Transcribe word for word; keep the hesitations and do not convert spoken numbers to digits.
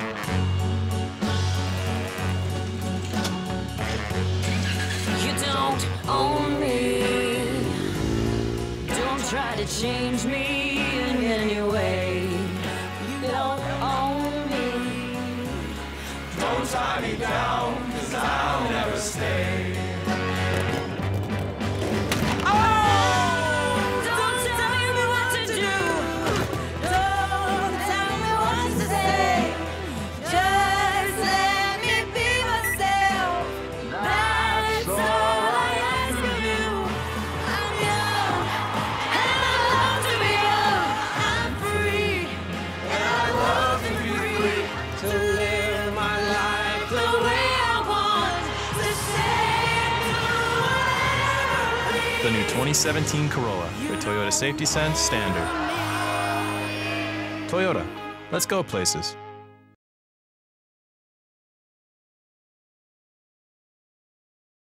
You don't own me. Don't try to change me in any way. You don't own me. Don't tie me down, 'cause I'll never stay. The new twenty seventeen Corolla with Toyota Safety Sense Standard. Toyota, let's go places.